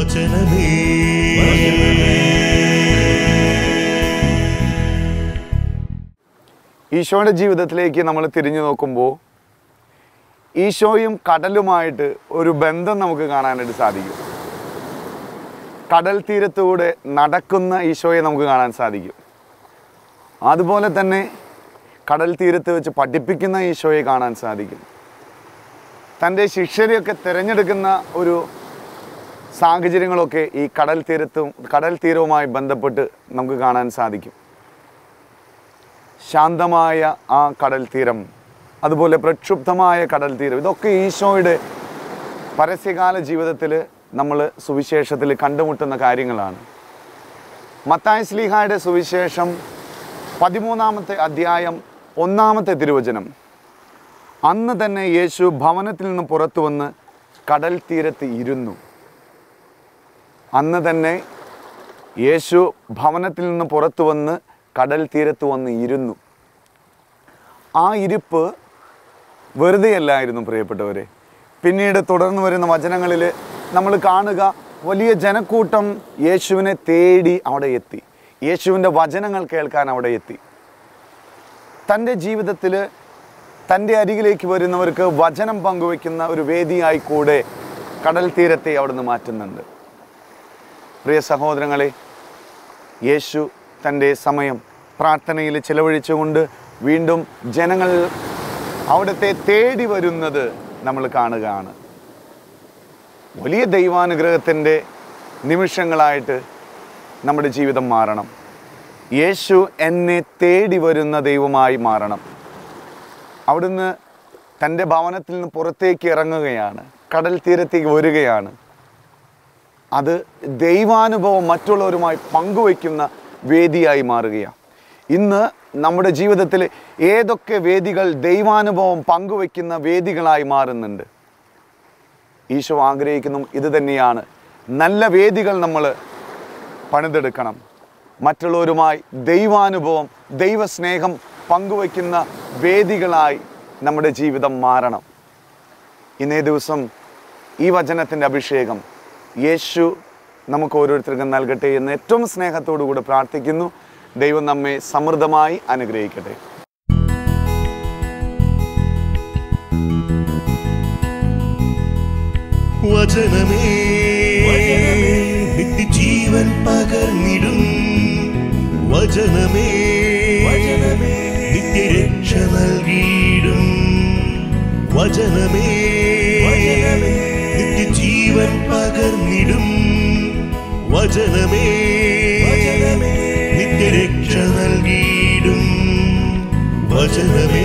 വചനമേ ഈശോയുടെ ജീവിതത്തിലേക്ക് നമ്മൾ തിരിഞ്ഞു നോക്കുമ്പോൾ ഈശോയും കടലുമായിട്ട് ഒരു ബന്ധം നമുക്ക് കാണാനായിട്ട് സാധിക്കും. കടൽ തീരത്തൂടെ നടക്കുന്ന ഈശോയെ നമുക്ക് കാണാൻ സാധിക്കും. അതുപോലെ തന്നെ കടൽ തീരത്ത് വെച്ച് പഠിപ്പിക്കുന്ന ഈശോയെ കാണാൻ സാധിക്കും. തൻ്റെ ശിഷ്യരെയൊക്കെ തിരഞ്ഞെടുക്കുന്ന ഒരു സാഹചര്യങ്ങളൊക്കെ ഈ കടൽ തീരവുമായി ബന്ധപ്പെട്ട് നമുക്ക് കാണാൻ സാധിക്കും. ശാന്തമായ ആ കടൽ തീരം, അതുപോലെ പ്രക്ഷുബ്ധമായ കടൽ തീരം, ഇതൊക്കെ ഈശോയുടെ പരസ്യകാല ജീവിതത്തിൽ നമ്മൾ സുവിശേഷത്തിൽ കണ്ടുമുട്ടുന്ന കാര്യങ്ങളാണ്. മത്തായി ശ്ലീഹായുടെ സുവിശേഷം 13-ാമത്തെ അധ്യായം 1-ാമത്തെ തിരുവചനം. അന്ന് തന്നെ യേശു ഭവനത്തിൽ നിന്ന് പുറത്തു വന്ന് കടൽ തീരത്ത് ഇരുന്നു. അന്ന് തന്നെ യേശു ഭവനത്തിൽ നിന്ന് പുറത്തു വന്ന് കടൽ തീരത്ത് വന്ന് ഇരുന്നു. ആ ഇരിപ്പ് വെറുതെയല്ലായിരുന്നു പ്രിയപ്പെട്ടവരെ. പിന്നീട് തുടർന്ന് വരുന്ന വചനങ്ങളിൽ നമ്മൾ കാണുക, വലിയ ജനക്കൂട്ടം യേശുവിനെ തേടി അവിടെ എത്തി. യേശുവിൻ്റെ വചനങ്ങൾ കേൾക്കാൻ അവിടെ എത്തി. തൻ്റെ ജീവിതത്തിൽ തൻ്റെ അരികിലേക്ക് വരുന്നവർക്ക് വചനം പങ്കുവയ്ക്കുന്ന ഒരു വേദിയായി കൂടെ കടൽ തീരത്തെ അവിടുന്ന് മാറ്റുന്നുണ്ട്. പ്രിയ സഹോദരങ്ങളെ, യേശു തൻ്റെ സമയം പ്രാർത്ഥനയിൽ ചിലവഴിച്ചുകൊണ്ട് വീണ്ടും ജനങ്ങൾ അവിടുത്തെ തേടി വരുന്നത് നമ്മൾ കാണുകയാണ്. വലിയ ദൈവാനുഗ്രഹത്തിൻ്റെ നിമിഷങ്ങളായിട്ട് നമ്മുടെ ജീവിതം മാറണം. യേശു എന്നെ തേടി വരുന്ന ദൈവമായി മാറണം. അവിടുന്ന് തൻ്റെ ഭവനത്തിൽ നിന്ന് പുറത്തേക്ക് ഇറങ്ങുകയാണ്, കടൽ തീരത്തേക്ക് വരികയാണ്. അത് ദൈവാനുഭവം മറ്റുള്ളവരുമായി പങ്കുവയ്ക്കുന്ന വേദിയായി മാറുകയാണ്. ഇന്ന് നമ്മുടെ ജീവിതത്തിൽ ഏതൊക്കെ വേദികൾ ദൈവാനുഭവം പങ്കുവയ്ക്കുന്ന വേദികളായി മാറുന്നുണ്ട്? ഈശോ ആഗ്രഹിക്കുന്നു ഇത് തന്നെയാണ്. നല്ല വേദികൾ നമ്മൾ പണിതെടുക്കണം. മറ്റുള്ളവരുമായി ദൈവാനുഭവം, ദൈവസ്നേഹം പങ്കുവയ്ക്കുന്ന വേദികളായി നമ്മുടെ ജീവിതം മാറണം. ഇന്നേ ദിവസം ഈ വചനത്തിൻ്റെ അഭിഷേകം യേശു നമുക്ക് ഓരോരുത്തർക്കും നൽകട്ടെ എന്ന് ഏറ്റവും സ്നേഹത്തോടു കൂടെ പ്രാർത്ഥിക്കുന്നു. ദൈവം നമ്മെ സമൃദ്ധമായി അനുഗ്രഹിക്കട്ടെ. വചനമേ നിത്യജീവൻ പകർന്നിടും. വചനമേ നിത്യരക്ഷ നൽകിയിടും. വചനമേ നിത്യജീവൻ പകർന്നിടും. വചനമേ നിത്യരക്ഷ നൽകിയിടും. വചനമേ